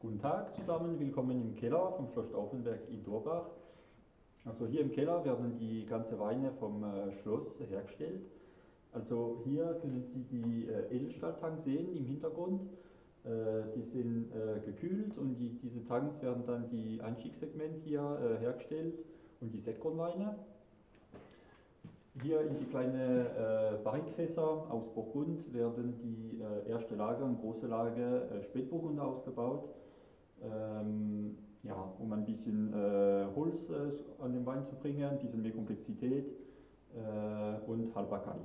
Guten Tag zusammen, willkommen im Keller vom Schloss Stauffenberg in Durbach. Also hier im Keller werden die ganzen Weine vom Schloss hergestellt. Also hier können Sie die Edelstahltanks sehen im Hintergrund. Die sind gekühlt und diese Tanks werden dann die Einstiegssegment hier hergestellt und die Sektkornweine. Hier in die kleinen Barrikfässer aus Burgund werden die erste Lage und große Lage Spätburgunder ausgebaut. Ja, um ein bisschen Holz an den Wein zu bringen, ein bisschen mehr Komplexität und Haltbarkeit.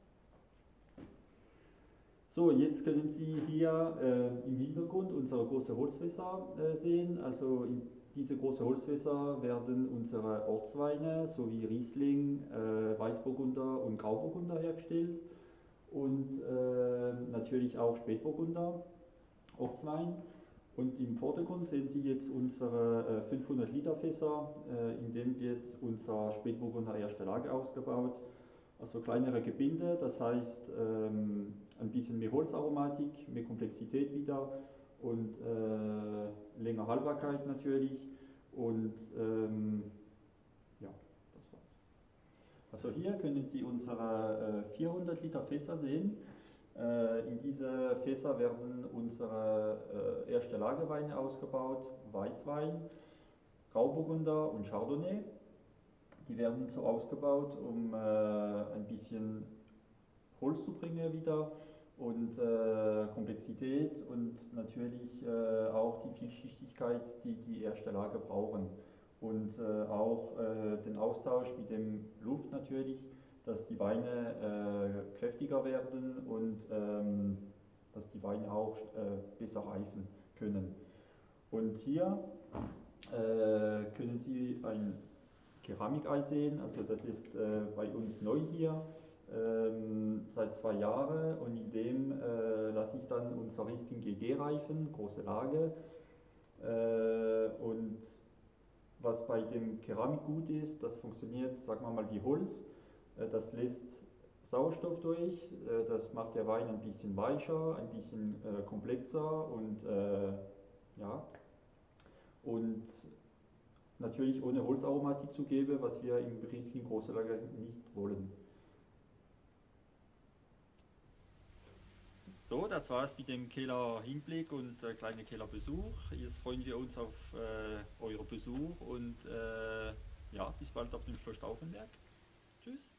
So, jetzt können Sie hier im Hintergrund unsere große Holzfässer sehen. Also diese großen Holzfässer werden unsere Ortsweine sowie Riesling, Weißburgunder und Grauburgunder hergestellt und natürlich auch Spätburgunder, Ortswein. Und im Vordergrund sehen Sie jetzt unsere 500 Liter Fässer, in dem wird unser Spätburgunder erste Lage ausgebaut. Also kleinere Gebinde, das heißt ein bisschen mehr Holzaromatik, mehr Komplexität wieder und länger Haltbarkeit natürlich. Und ja, das war's. Also hier können Sie unsere 400 Liter Fässer sehen. In diese Fässer werden unsere erste Lageweine ausgebaut, Weißwein, Grauburgunder und Chardonnay. Die werden so ausgebaut, um ein bisschen Holz zu bringen wieder und Komplexität und natürlich auch die Vielschichtigkeit, die die erste Lage brauchen. Und auch den Austausch mit dem Luft natürlich, dass die Weine kräftiger werden und dass die Weine auch besser reifen können. Und hier können Sie ein Keramikei sehen, also das ist bei uns neu hier, seit 2 Jahren, und in dem lasse ich dann unser Riesling GG reifen, große Lage. Und was bei dem Keramik gut ist, das funktioniert, sagen wir mal, wie Holz, das lässt Sauerstoff durch, das macht der Wein ein bisschen weicher, ein bisschen komplexer und ja, und natürlich ohne Holzaromatik zu geben, was wir im Riesling große Lage nicht wollen. So, das war's mit dem Keller Hinblick und kleine Keller Besuch. Jetzt freuen wir uns auf euren Besuch und ja, bis bald auf dem Schloss Stauffenberg. Tschüss.